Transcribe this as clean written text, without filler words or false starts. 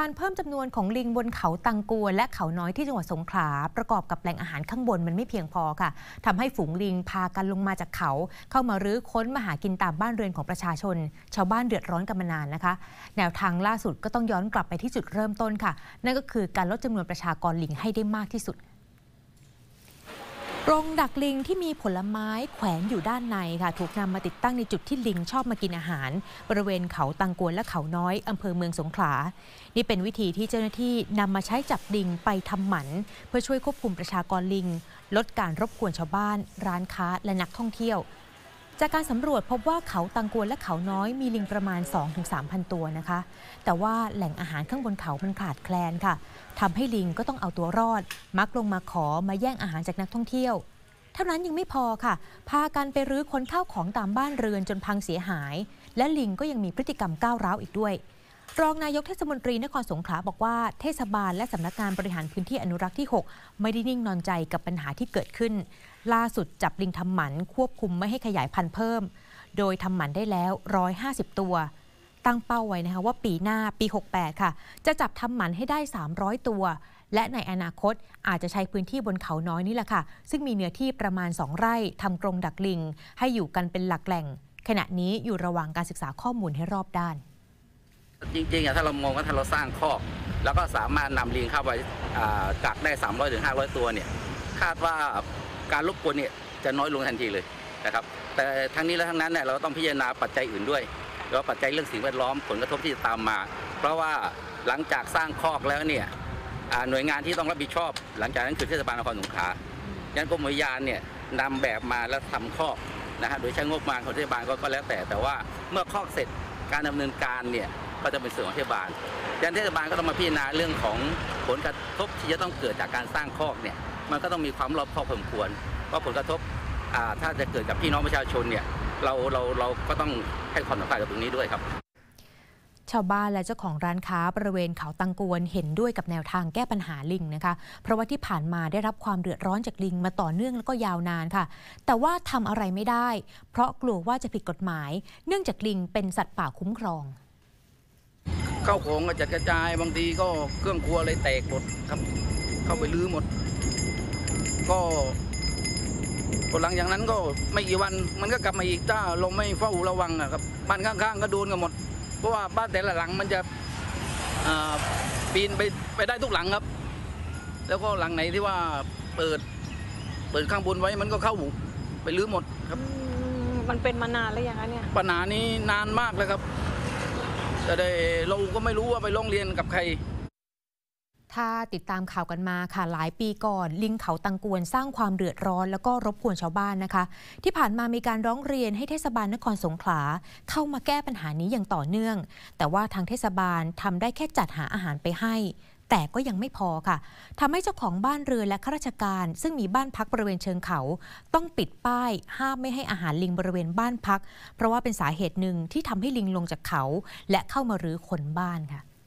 การเพิ่มจำนวนของลิงบนเขาตังกวนและเขาน้อยที่จังหวัดสงขลาประกอบกับแหล่งอาหารข้างบนมันไม่เพียงพอค่ะทำให้ฝูงลิงพากันลงมาจากเขาเข้ามารื้อค้นมาหากินตามบ้านเรือนของประชาชนชาวบ้านเดือดร้อนกันมานานนะคะแนวทางล่าสุดก็ต้องย้อนกลับไปที่จุดเริ่มต้นค่ะนั่นก็คือการลดจำนวนประชากรลิงให้ได้มากที่สุดกรงดักลิงที่มีผลไม้แขวนอยู่ด้านในค่ะถูกนำมาติดตั้งในจุดที่ลิงชอบมากินอาหารบริเวณเขาตังกวนและเขาน้อยอำเภอเมืองสงขลานี่เป็นวิธีที่เจ้าหน้าที่นำมาใช้จับลิงไปทำหมันเพื่อช่วยควบคุมประชากรลิงลดการรบกวนชาวบ้านร้านค้าและนักท่องเที่ยวจากการสำรวจพบว่าเขาตังกวนและเขาน้อยมีลิงประมาณ 2-3,000 ตัวนะคะแต่ว่าแหล่งอาหารข้างบนเขามันขาดแคลนค่ะทำให้ลิงก็ต้องเอาตัวรอดมักลงมาขอมาแย่งอาหารจากนักท่องเที่ยวเท่านั้นยังไม่พอค่ะพากันไปรื้อค้นข้าวของตามบ้านเรือนจนพังเสียหายและลิงก็ยังมีพฤติกรรมก้าวร้าวอีกด้วยรองนายกเทศมนตรีนครสงขลาบอกว่าเทศบาลและสำนักงานบริหารพื้นที่อนุรักษ์ที่ 6ไม่ได้นิ่งนอนใจกับปัญหาที่เกิดขึ้นล่าสุดจับลิงทำหมันควบคุมไม่ให้ขยายพันธุ์เพิ่มโดยทำหมันได้แล้ว150ตัวตั้งเป้าไว้นะคะว่าปีหน้าปี68ค่ะจะจับทำหมันให้ได้300ตัวและในอนาคตอาจจะใช้พื้นที่บนเขาน้อยนี่แหละค่ะซึ่งมีเนื้อที่ประมาณ2 ไร่ทำกรงดักลิงให้อยู่กันเป็นหลักแหล่งขณะนี้อยู่ระหว่างการศึกษาข้อมูลให้รอบด้านจริงๆถ้าเรามองว่าถ้าเราสร้างคอกแล้วก็สามารถนำลิงเข้าไปกักได้300-500 ตัวเนี่ยคาดว่าการรบกวนเนี่ยจะน้อยลงทันทีเลยนะครับแต่ทั้งนี้และทั้งนั้นเนี่ยเราต้องพิจารณาปัจจัยอื่นด้วยแล้วปัจจัยเรื่องสิ่งแวดล้อมผลกระทบที่จะตามมาเพราะว่าหลังจากสร้างคอกแล้วเนี่ยหน่วยงานที่ต้องรับผิดชอบหลังจากนั้นคือเทศบาลนครสงขลายันกรมอุทยานเนี่ยนำแบบมาแล้วทำคอกนะฮะโดยใช้งบประมาณของเทศบาลก็แล้วแต่ว่าเมื่อคอกเสร็จการดำเนินการเนี่ยก็จะเป็นส่วนของเทศบาลยันเทศบาลก็ต้องมาพิจารณาเรื่องของผลกระทบที่จะต้องเกิดจากการสร้างคอกเนี่ยมันก็ต้องมีความรอบคอบพอสมควรเพราะผลกระทบถ้าจะเกิดกับพี่น้องประชาชนเนี่ยเราก็ต้องให้ความสำคัญกับตรงนี้ด้วยครับชาวบ้านและเจ้าของร้านค้าบริเวณเขาตังกวนเห็นด้วยกับแนวทางแก้ปัญหาลิงนะคะเพราะว่าที่ผ่านมาได้รับความเดือดร้อนจากลิงมาต่อเนื่องแล้วก็ยาวนานค่ะแต่ว่าทำอะไรไม่ได้เพราะกลัวว่าจะผิดกฎหมายเนื่องจากลิงเป็นสัตว์ป่าคุ้มครองเข้าของกระจัดกระจายบางทีก็เครื่องครัวเลยแตกหมดครับเข้าไปลื้อหมดก็หลังจากนั้นก็ไม่กี่วันมันก็กลับมาอีกถ้าเราไม่เฝ้าระวังนะครับบ้านข้างๆก็โดนกันหมดเพราะว่าบ้านแต่ละหลังมันจะปีนไปได้ทุกหลังครับแล้วก็หลังไหนที่ว่าเปิดข้างบนไว้มันก็เข้าไปลื้อหมดครับมันเป็นมานานแล้วยังไงเนี่ยปัญหานี้นานมากเลยครับแต่เราก็ไม่รู้ว่าไปร้องเรียนกับใครถ้าติดตามข่าวกันมาค่ะหลายปีก่อนลิงเขาตังกวนสร้างความเดือดร้อนแล้วก็รบกวนชาวบ้านนะคะที่ผ่านมามีการร้องเรียนให้เทศบาลนครสงขลาเข้ามาแก้ปัญหานี้อย่างต่อเนื่องแต่ว่าทางเทศบาลทำได้แค่จัดหาอาหารไปให้แต่ก็ยังไม่พอค่ะทำให้เจ้าของบ้านเรือนและข้าราชการซึ่งมีบ้านพักบริเวณเชิงเขาต้องปิดป้ายห้ามไม่ให้อาหารลิงบริเวณบ้านพักเพราะว่าเป็นสาเหตุหนึ่งที่ทำให้ลิงลงจากเขาและเข้ามารื้อค้นบ้านค่ะ